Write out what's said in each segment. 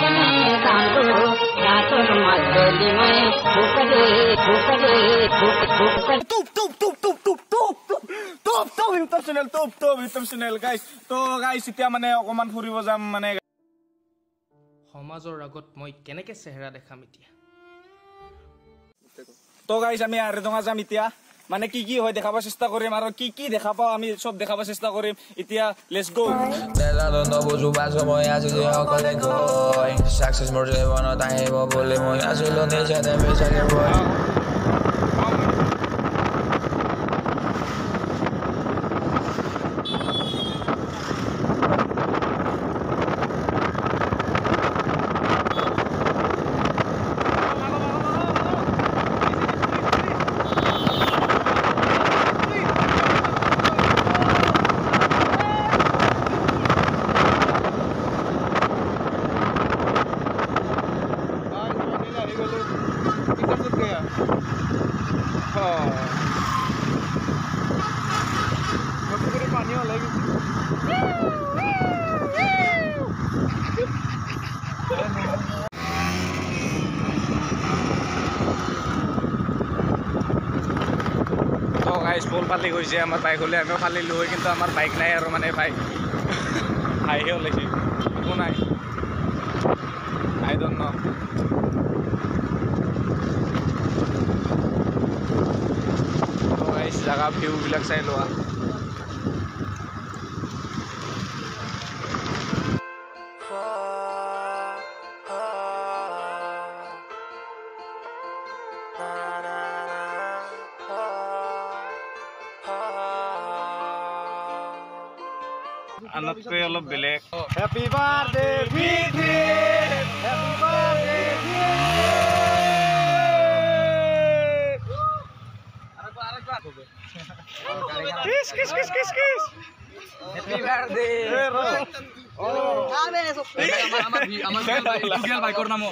YouTube channel guys. So guys, এতিয়া মানে অকমান ফুৰিব যাম মানে সমাজৰ আগত মই কেনেকে চেহেৰা দেখাম এতিয়া তো গাইস আমি আৰেডঙা যাম এতিয়া মানে কি কি হয় দেখাব চেষ্টা কৰিম আৰু কি কি দেখা পাও আমি সব দেখাব চেষ্টা কৰিম এতিয়া let's go no buzu baso মই আজি অকলে গৈ সাকসেস মোৰ জীৱনত আহিব বুলি মই আছিলো নিজে বিচাৰি গৈ স্কুল পালি গৈছে আমাৰ বাইক হলে আমি খালি লৈ কিন্তু আমাৰ বাইক নাই আৰু মানে বাইক হাইহে ওলাইছে একো নাই আই ডোন্ট নো তো গাইস জায়গা ভিউ বিলাক চাই লোৱা আনতকৈ অলপ বেলেগ হ্যাপি বার্থডে ভিথি happy birthday kiss kiss kiss kiss কিস হ্যাপি বার্থডে ও আবে আমার বাইকর নাম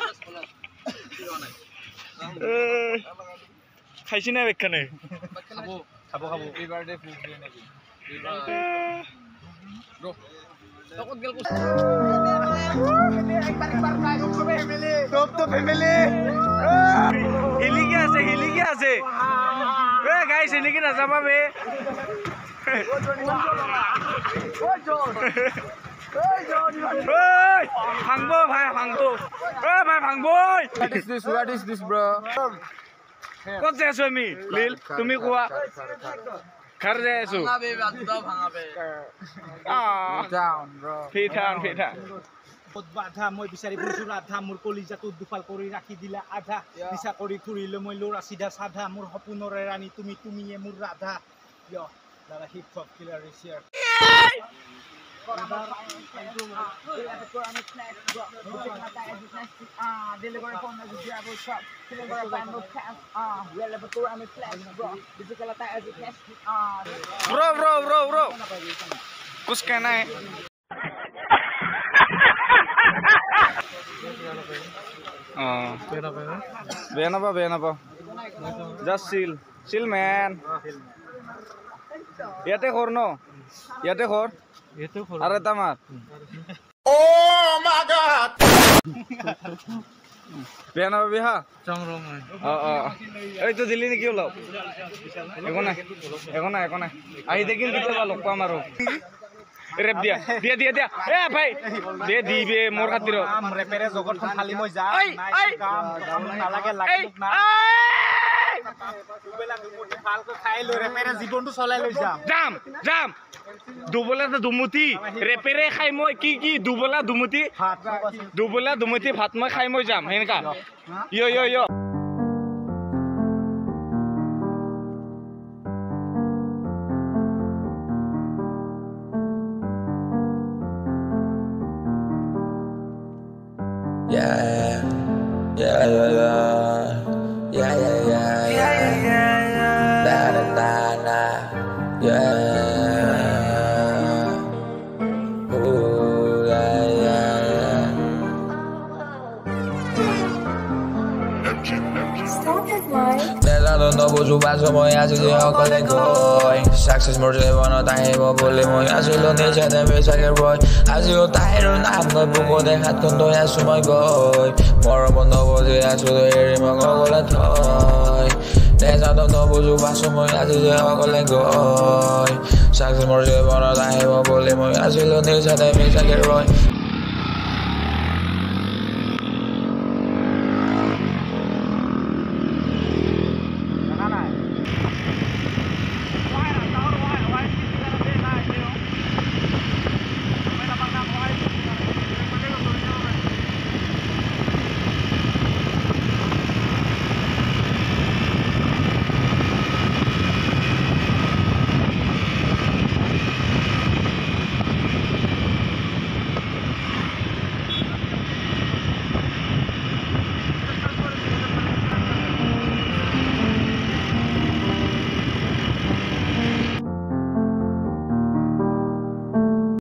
খাইছি না বেখানে খাবো খাবো খাবো হ্যাপি বার্থডে ভিথি নাকি Bro. Takot gal ko. Top family. Hilig ase. Eh guys, ini kita sama be. Oi, Hangbo bhai, Hangbo. Eh bhai Hangbo. What is this bro? Kot se aso mi? Lil, tumi koa. Khar je aso. Bhanga be banda bhanga be. Down bro. Pitan. বাধা মই বিচাৰি বুজু ৰাধা মোৰ কলিজাটো দুফাল কৰি ৰাখি দিলা আধা দিশা কৰি ফুৰিলে মই লৰা সিধা সাধা মোৰ সপোনৰে ৰাণী তুমিয়ে মোৰ ৰাধা ইয় দাদা hip hop killer is here Bro. कुछ कहना है বেয়া just chill man ইয়াতে খৰ ন ইয়াতে খৰ আরে তামার oh my god বেয়া নাপাবি বিহা এই তো দিলি নেকি অলপ একো নাই আহি দেখিম কেতিয়াবা লগ পাম আৰু ৰেপ দিয়া এ ভাই দিবে মোৰ খাতিৰ ৰেপেৰে জগতখন খালি মই যাম নালাগে লাগে না দুবেলা দুমুঠি ভালকৈ খাই লৈ ৰেপেৰে জীৱনটো চলাই লৈ যাম দুবেলা দুমুঠি ৰেপেৰে খাই মই কি দুবেলা দুমুঠি ভাত মই খাই মই যাম হেনকা ইয় নবুজো বাজো মই আজি যে অকলে গৈ সাকসেস মোৰ জীৱনত আহিব বুলি মই আছিলো নিজানে বেচাকে ৰৈ আজিও তাইৰ নাম লৈ বুকুতে হাতখন ধৰি আছো মই গৈ মৰম নবুজি আছো এৰি মই অকলে থৈ নেজানো নবুজো বাজো মই আজি যে অকলে গৈ সাকসেস মোৰ জীৱনত আহিব বুলি মই আছিলো নিজানে বেচাকে ৰৈ